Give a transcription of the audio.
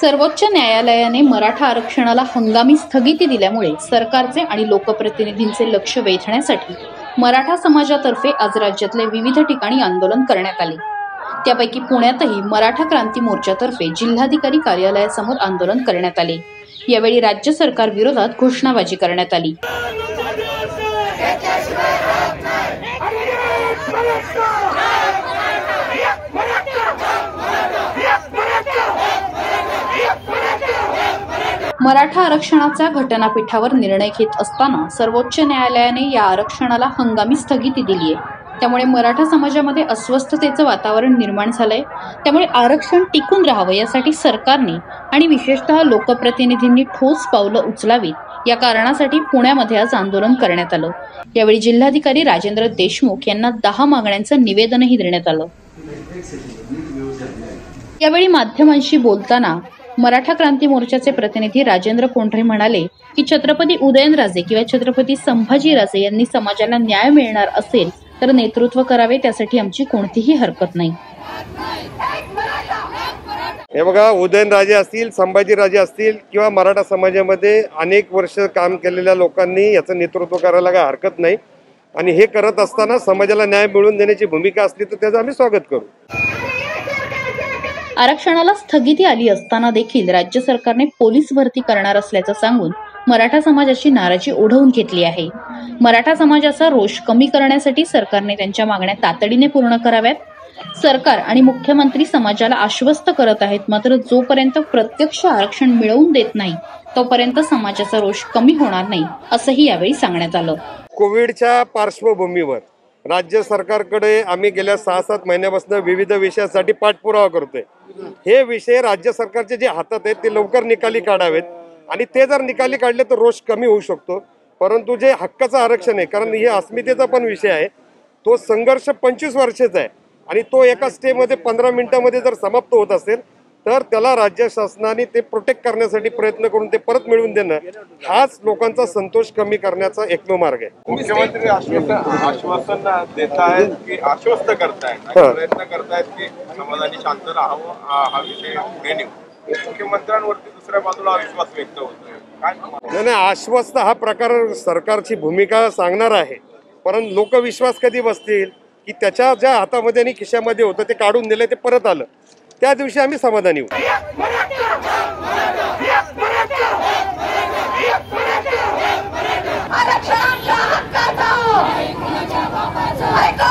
सर्वोच्च न्यायालयाने मराठा आरक्षणाला हंगामी स्थगिती दिल्यामुळे सरकारचे आणि लोकप्रतिनिधींचे लक्ष वेधण्यासाठी मराठा समाजातर्फे आज राज्यातल्या विविध ठिकाणी आंदोलन करण्यात आले। त्यापैकी पुण्यातही मराठा क्रांती मोर्चातर्फे जिल्हाधिकारी कार्यालयासमोर आंदोलन करण्यात आले। यावेळी राज्य सरकार विरोधात घोषणाबाजी करण्यात आली। मराठा आरक्षणाचा घटनापीठावर निर्णय घेत असताना सर्वोच्च न्यायालयाने या आरक्षणाला हंगामी स्थगिती दिली आहे। त्यामुळे मराठा समाजामध्ये अस्वस्थतेचं वातावरण निर्माण झालंय। त्यामुळे आरक्षण टिकून राहावं यासाठी सरकारने आणि विशेषतः लोकप्रतिनिधींनी ठोस पावलं उचलावीत या कारणासाठी पुण्यामध्ये आज आंदोलन करण्यात आलं। यावेळी जिल्हाधिकारी राजेंद्र देशमुख यांना 10 मागण्यांचं निवेदनही देण्यात आलं। यावेळी माध्यमांशी बोलताना मराठा क्रांती मोर्चाचे प्रतिनिधी राजेंद्र कोंढरे म्हणाले की छत्रपती उदयनराजे किंवा छत्रपती संभाजीराजे यांनी समाजाला न्याय मिळणार असेल तर नेतृत्व करावे, त्यासाठी आमची कोणतीही हरकत नाही। हे बघा, उदयनराजे असतील, संभाजीराजे असतील किंवा मराठा समाजामध्ये अनेक वर्ष काम केलेल्या लोकांनी याचं नेतृत्व करायला काय हरकत नाही आणि हे करत असताना समाजाला न्याय मिळवून देण्याची भूमिका असली तर त्याचं आम्ही स्वागत करू। आरक्षणाला स्थगिती आली असताना देखील राज्य सरकारने पोलीस भरती करणार असल्याचं सांगून मराठा समाजाची नाराजी ओढवून घेतली आहे। मराठा समाजाचा रोष कमी करण्यासाठी सरकारने त्यांच्या मागण्या तातडीने पूर्ण कराव्यात। सरकार आणि मुख्यमंत्री समाजाला आश्वस्त करत आहेत, मात्र जोपर्यंत प्रत्यक्ष आरक्षण मिळवून देत नाही तोपर्यंत समाजाचा रोष कमी होणार नाही, असंही यावेळी सांगण्यात आलं। कोविडच्या पार्श्वभूमीवर राज्य सरकारकडे आम्ही गेल्या 6-7 महिन्यापासून विविध विषयासाठी पाठपुरावा करतोय। हे विषय राज्य सरकारचे जे हातात आहेत ते लवकर निकाली काढावेत आणि ते जर निकाली काढले तर रोष कमी होऊ शकतो। परंतु जे हक्काचं आरक्षण आहे, कारण हे अस्मितेचा पण विषय आहे, तो संघर्ष 25 वर्षाचा आहे आणि तो एका स्टेमध्ये 15 मिनिटांमध्ये जर समाप्त होत असेल तर त्याला राज्य शासनाने ते प्रोटेक्ट करण्यासाठी प्रयत्न करून ते परत मिळवून देणं हाच लोकांचा संतोष कमी करण्याचा एकमेव मार्ग आहे। मुख्यमंत्री आश्वासन देत आहेत की आश्वस्त करतायत, प्रयत्न करतायत की समाजाने शांत राहावं, हा विषय पुढे नेऊ। मुख्यमंत्र्यांवरती दुसऱ्या बाजूला विश्वास व्यक्त होतोय। नाही, आश्वस्त हा प्रकार सरकारची भूमिका सांगणार आहे, परंतु लोक विश्वास कधी बसतील की त्याच्या ज्या हातामध्ये आणि खिशामध्ये होतं ते काढून दिलं, ते परत आलं, त्या दिवशी आम्ही समाधानी होऊ। आरक्षणाच्या हक्काचा